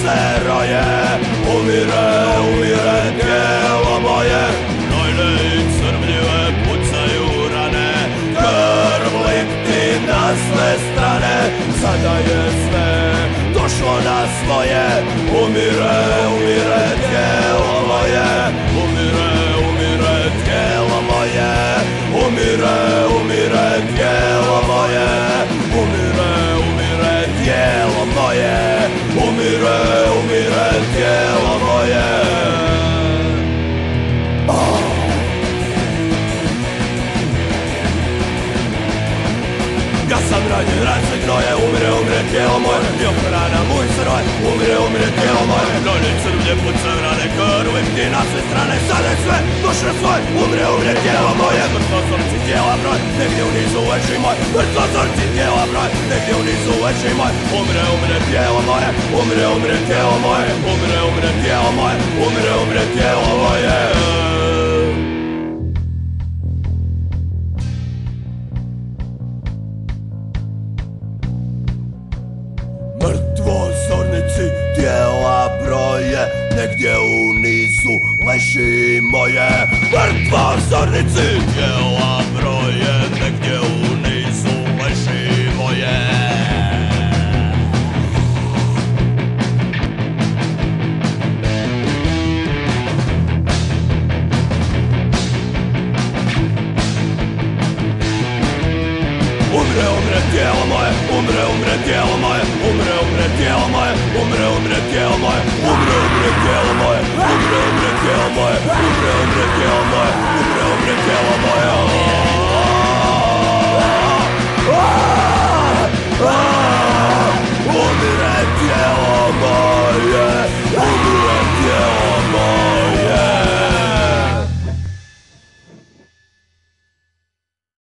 se roje. Umire tijelo moje. Gnojne i crvljive pucaju rane, krv lipti na sve strane. Sada je sve došlo na svoje. Umire tijelo moje. Umire tijelo moje. Umire tijelo moje. Umire tijelo moje. Umire tijelo moje. Ja sam ranjen, se gnoje, umire tijelo moje. Bio rana, muhe se roje, umire tijelo moje. Gnojne crvlje pucaju rane, krv lipti na sve strane. Sada je sve došlo svoje. Umire tijelo moje. Mrtvozornici tijela broj, negdje u nizu leži moj. Mrtvozornici tijela broj, negdje u nizu leži moj. Umire tijelo moje. Umire tijelo moje. Umire tijelo moje. Umire tijelo moje. Mrtvozornici tijela broje, negdje u nizu leži moje. Mrtvozornici tijela broje, negdje u nizu leži moje. Umire tijelo moje. Umire tijelo moje. Umire tijelo moje. Umire tijelo moje. Umire tijelo moje.